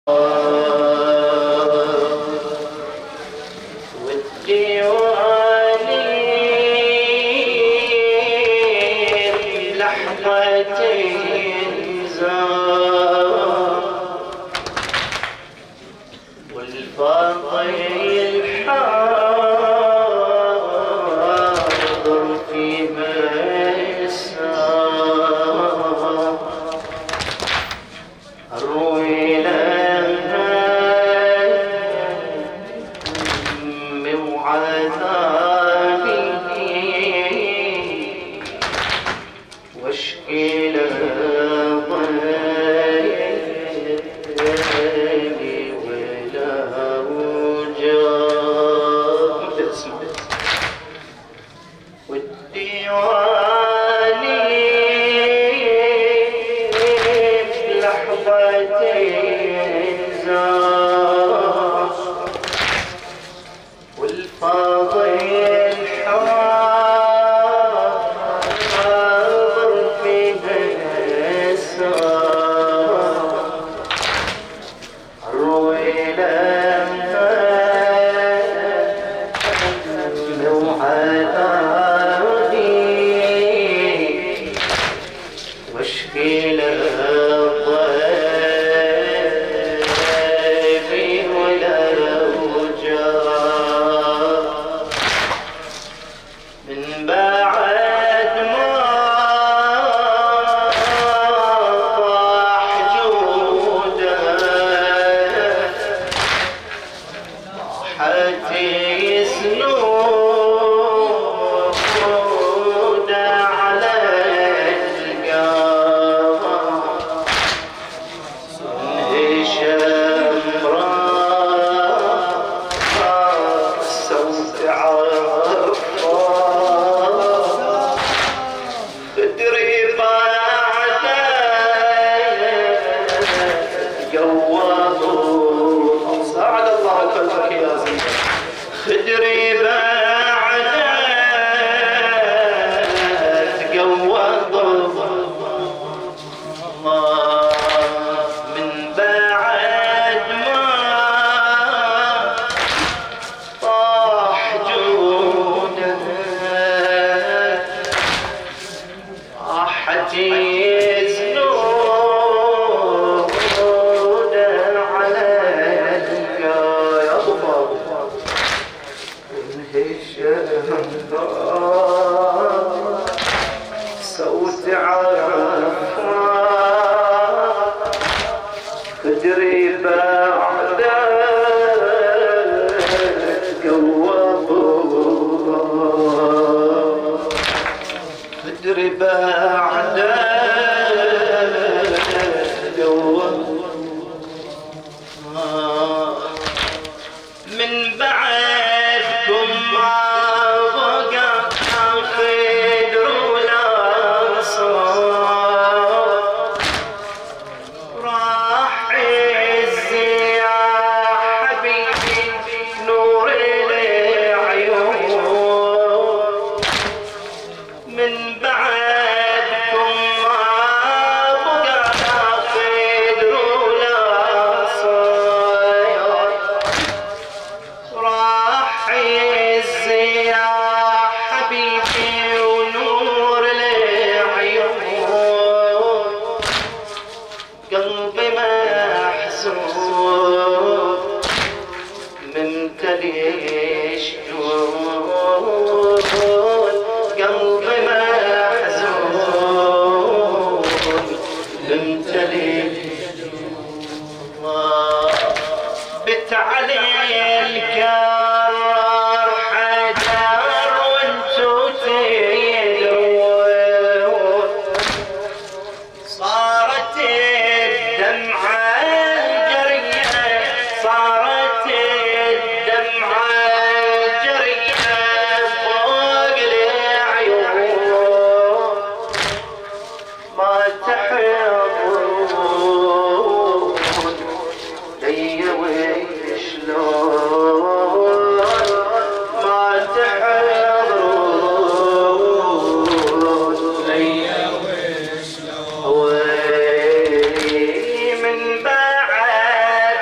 من بعد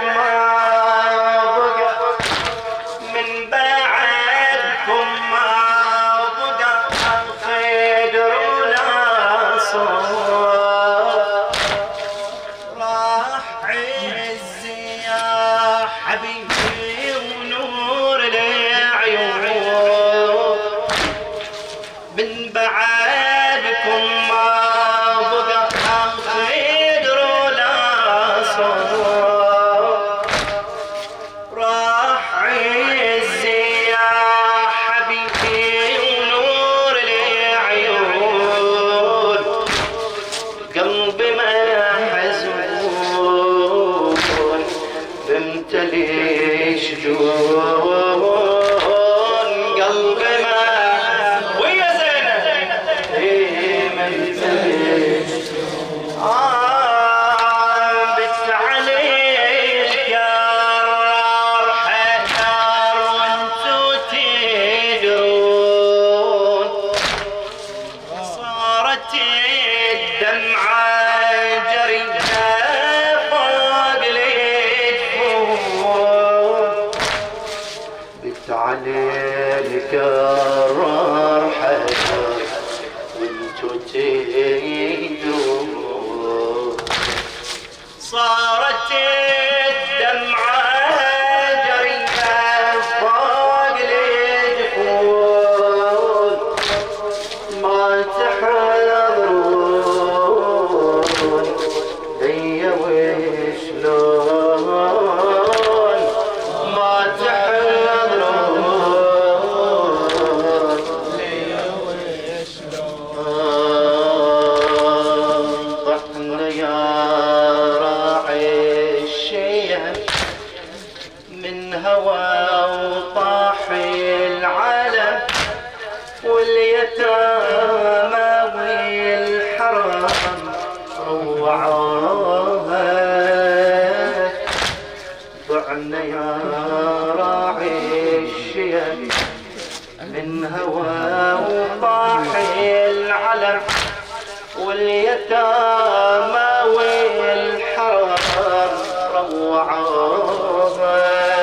وانت ليش جون قلبي ما ويا زينب من ليش بت عليك يا حيدر وانتو تدرون صارت الدمعة جريدة فوق الجفون بت عليك الرار حيدر وانتو تدرون صارت الدمعة جريدة فوق الجفون ما تحضرون هي وشلون ما تحضرون هي وشلون طحنا يا راعي الشيم من هوى وطاح العلم واليتامى والحرم روعوها ضعنا يا راعي الشيم من هوى وطاح العلم واليتامى والحرم روعوها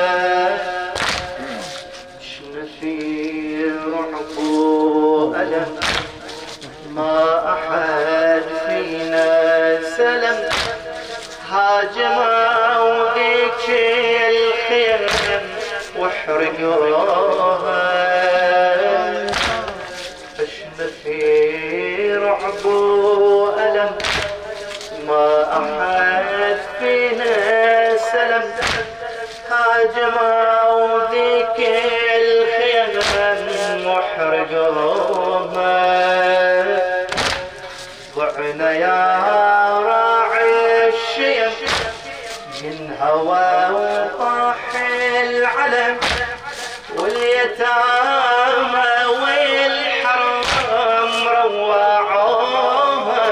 شنا في رعب وألم ما أحد فينا سلم هاجموا ذيك الخيم واحرقوها عشنا في رعب وألم ما أحد فينا سلم هاجموا ذيك الخيم واحرقوها ضعنا يا راعي الشيم من هوى وطاح العلم واليتامى والحرم روعوها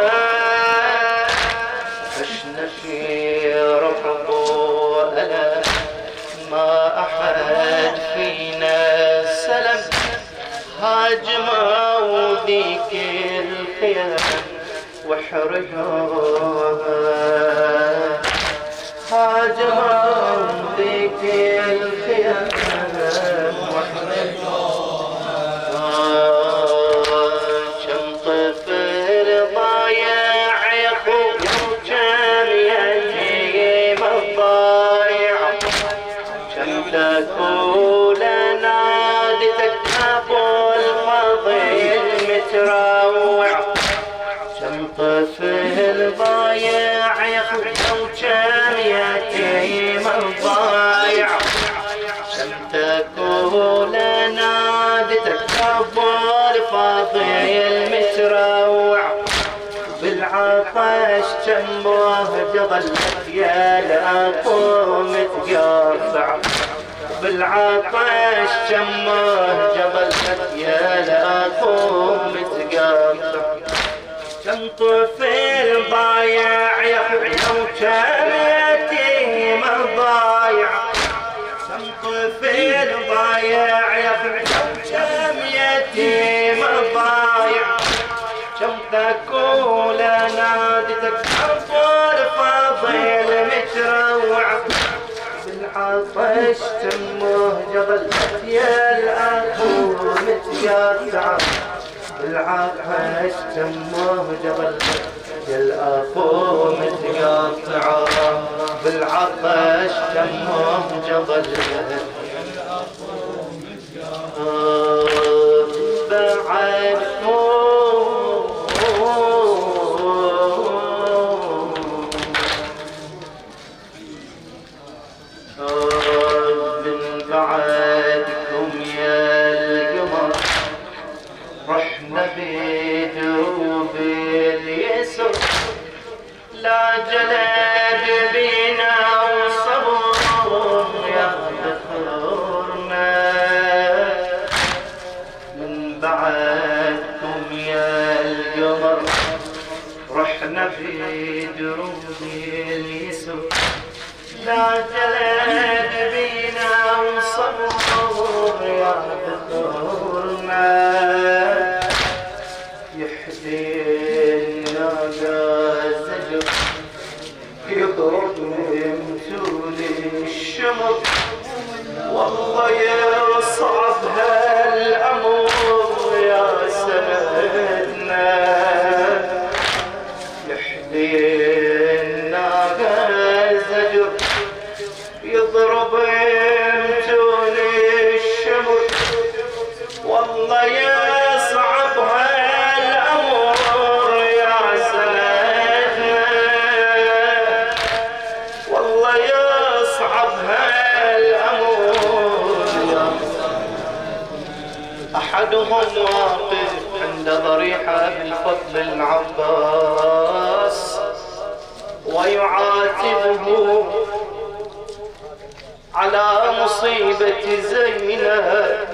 عشنا في رعب وألم ما أحد فينا سلم هاجموا ذيك الخيام واحرقوها هاجموا ذيك الخيام واحرقوها كم طفل ضايع يخوف كم يتيم الضايع كم تكون نادتك ابو الفضيل متروع كم طفل ضايع يخوف وكم يتيم الضايع كم تكون نادتك ابو الفضيل متروع بالعطش جنبه ظلت يا لاخو متقطع بالعطش جمه جبلت يا لاخو متقطع كم طفل ضايع يحيى وكم يتيم ضايع كم طفل ضايع يحيى وكم يتيم ضايع كم تكون نادتك أطفال فاضل متروع بالعطش تمه جبلت يا الأخو متقطع بالعطش تمه جبلت يا الأخو متقطع بالعطش تمه جبلت بعد من بعدكم يا القمر رحنا بدروب اليسر لا جلد بينا وصبر بينا وصبر يا ذكرنا يحدينا زجر يضرب يمتون الشمر والله يصعب هالأمر يا سندنا يحدينا زجر يضرب يمتون الشمر والله يصعب هالأمر يا سندنا والله يصعب هالأمر يا أحدهم واقف عند ضريحة بالفضل العباس ويعاتبه على مصيبة زينب.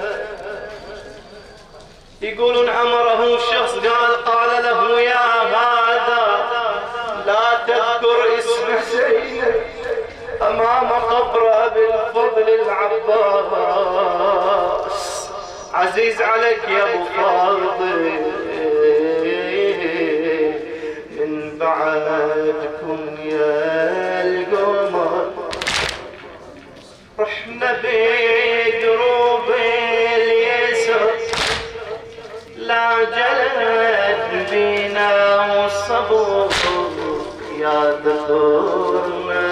يقولون أمره شخص قال له يا هذا لا تذكر اسم زينب أمام قبر أبي الفضل العباس عزيز عليك يا أبو فاضل من بعدكم يا القمر رحنا بدروب اليسر لا جلد بينا والصبر يا ذكرنا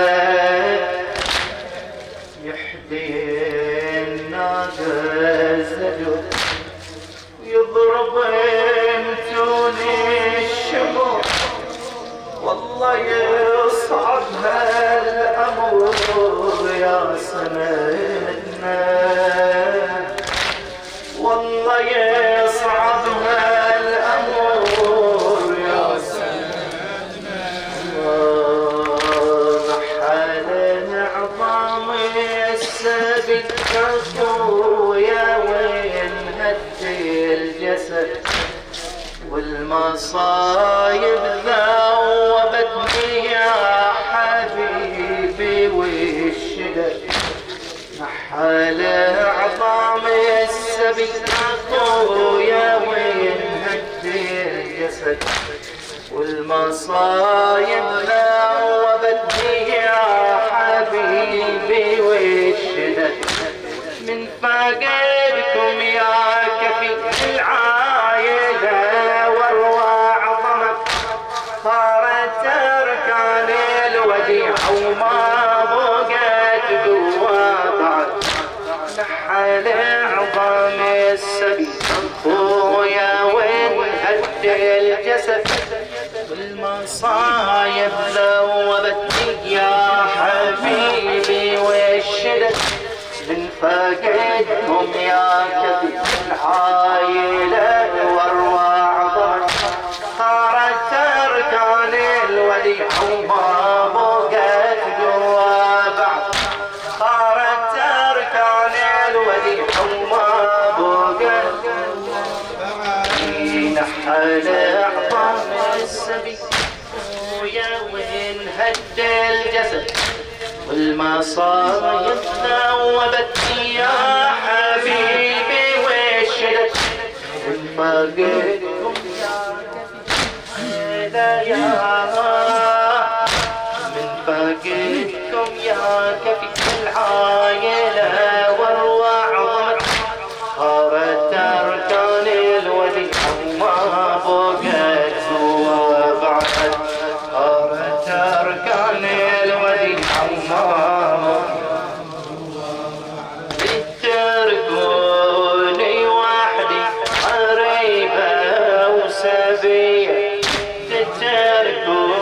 يحدينا الزجر يضرب يمتون الشمر والله يصعب هالأمر يا سندنا والله يصعب هالأمر يا سندنا نحل عظام السبت يا وين هدي الجسد والمصايب ذوبتني يا حبيبي والشدد نحل عظام السبي يا وين هدي الجسد والمصايب ذوبتني يا حبيبي والشدد من فقدكم يا كفي العايلة واروع ضمك صارت اركان الوديع وما بقت قوة بعد نحل عظام السبي خويا وين هد الجسد والمصايب ذوبتني يا حبيبي والشدد من فقدكم يا كفي العايلة واروع ضمك صارت اركان الوديع وما بقت قوة بعد صارت اركان الوديع وما بقت نحل عظام السبي ويا وين هد الجسد والمصايب ذوبتني يا حبيبي والشدد من فقدكم يا من فقدكم يا كفي العايلة واروع ضمك صارت اركان الوديع وما بقت قوة بعد صارت اركان الوديع وما تتركوني وحدي قريبة وسبية تتركوني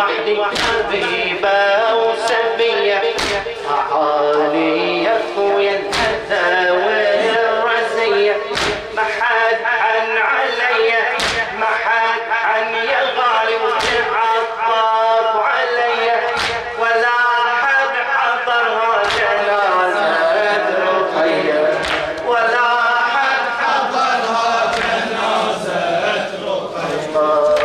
وحدي حبيبة وسبية أعاني يا خويا الأذى والرزية ما حد حن علي ما حد حن يا غالي وتعطف علي ولا حد حضرها جنازة رقية ولا حد حضرها جنازة رقية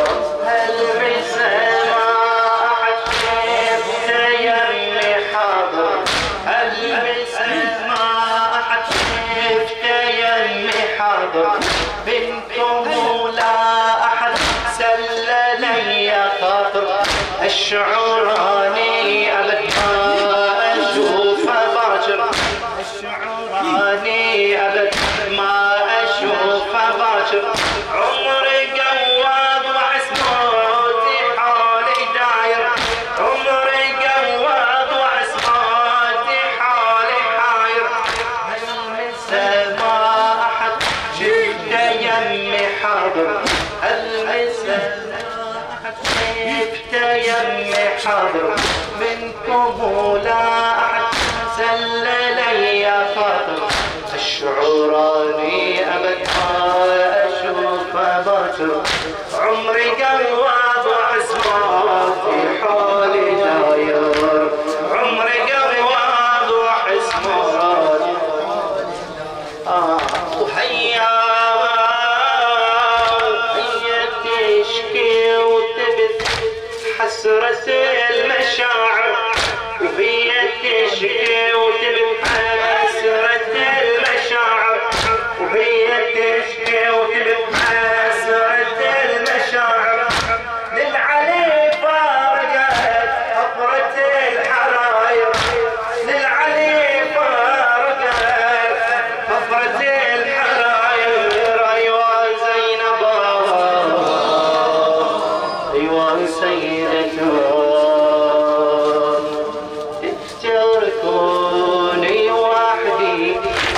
بنتم لا أحد سللي يا خاطر الشعوراني أبد ما أشوف باكر الشعوراني أبد ما أشوف باكر عمري قواد وعسموتي حالي داير عمري قواد وعسموتي حالي حاير هل من سما أحد جبت يمي حاضر المسا جبت يمي حاضر منكم لا أحد سللي يا خاطر الشعوراني أبد ما أشوف باكر عمري قواد وعسمات في حالي داير عمري قواد وعسمات وهيا تشكي وتبث حسرة المشاعر وهي تشكي وتبث حسرة المشاعر وهي تشكي وتبث حسرة المشاعر للعلي فارقت حفرة الحراير للعلي فارقت حفرة الحراير أيوة زينب أيوة سيدتنا تتركوني وحدي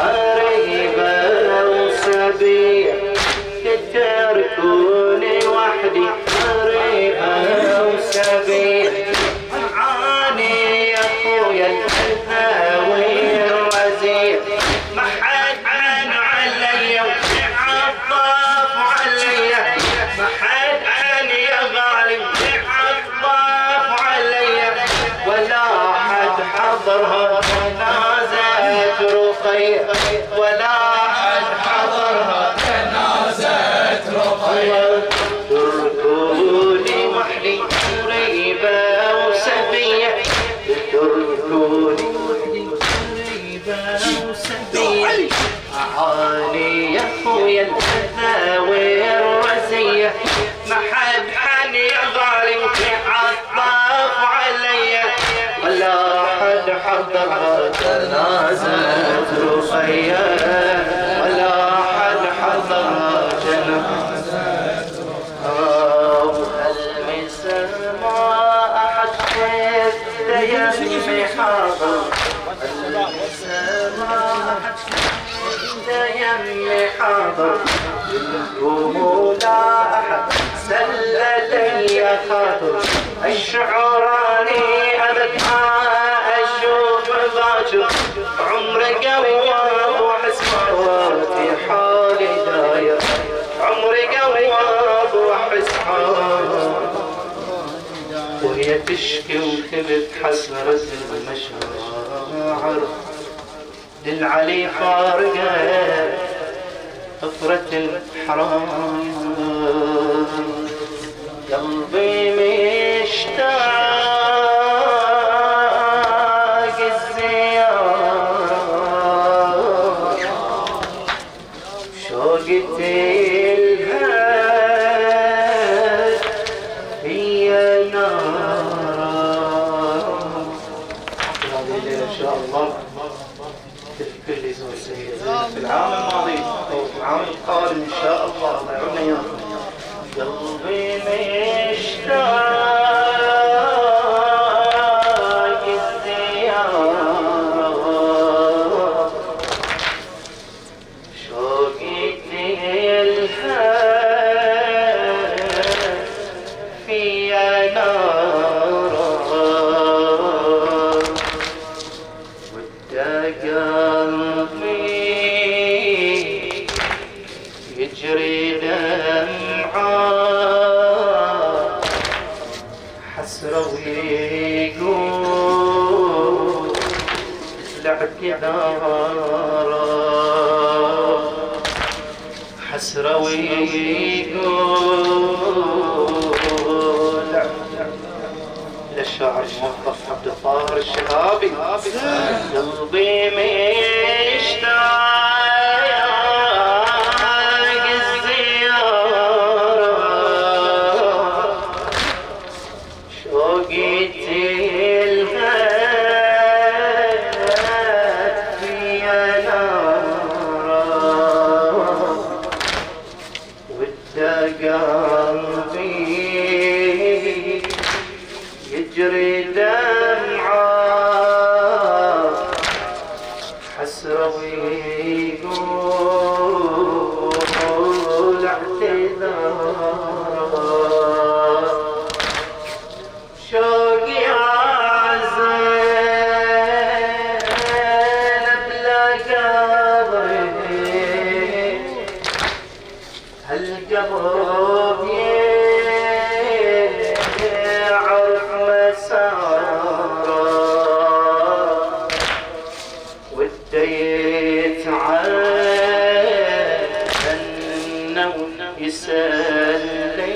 قريبة وسبية تتركوني وحدي قريبة وسبية أعاني يا خويا الهاوي الرزية ما حد عن علي وتعطف علي ما حد عن يا غالي وتعطف علي ولا حد حضرها جنازة رقية ولا حد حضرها جنازة رقية تركوني وحدي قريبة وسبية تركوني وحدي قريبة وسبية أعاني يا خويا الأذى والرزية ما حد حن يا غالي وتعطف علي ولا حد حضرها جنازة رقية ولا حد حضرها جنازة وهل من سما أحد حتى يمي حاضر هل من سما أحد حتى يمي حاضر منكم لا أحد سللي يا خاطر الشعوراني أبد ما أشوف باكر عمري قواد وحسمات في حالي داير عمري قواد وحسمات وهي تشكي وتبت حسرة المشاعر للعلي فارقة حفرة الحرام قلبي مشتاق الزيارة شوقتي الهاد هي نارا هذه الليلة إن شاء الله تذكر لي زوج سيد في العام الماضي أو في العام القادم إن شاء الله الله يعونا إياكم قلبي مشتاق الزيارة شوقتي الهاد في نار حسرة ويقول الاعتذار، حسرة ويقول للشاعر الموظف عبد الطاهر الشهابي قلبي مشتاق الزيارة شوقي تلهب في نارة ودا قلبي يجري دمعة حسرة ويقول اعتذار شوقي عزينب لا قبري هالقبر يعرف مساره وديت عنه يسلي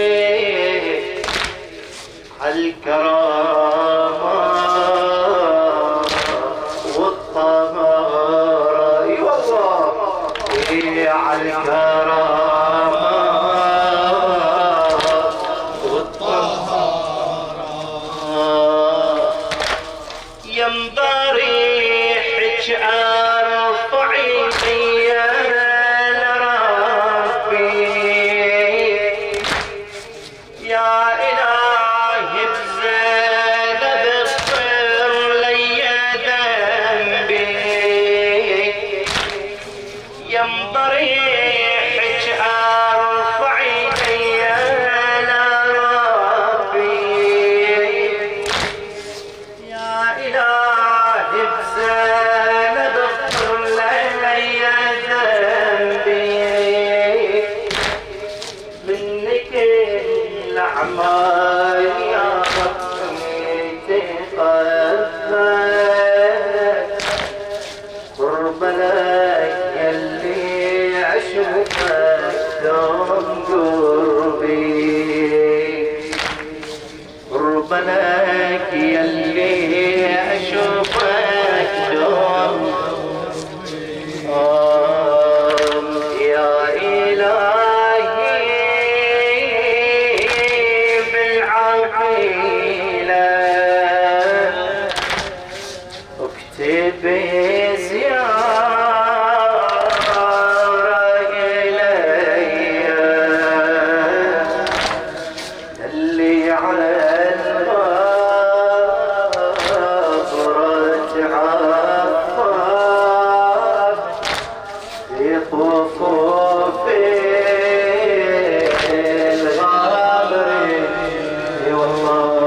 عالكرامة والطهارة اي والله عالكرامة والطهارة ينبري حج ارفع يدي لربي يا الهي بزينب اغفر لي ذنبي ينبري حج ارفع يدي لربي يا الهي بزينب اغفر لي ذنبي منك الأعمال يا ربي تقبل قرب لك اللي أشوفك دوم قربي قرب لك اللي أشوفك دوم يا إلهي بالعقيلة اكتب زيارة إلي اللي على الغابرة تعفر في خفوف الغابر والله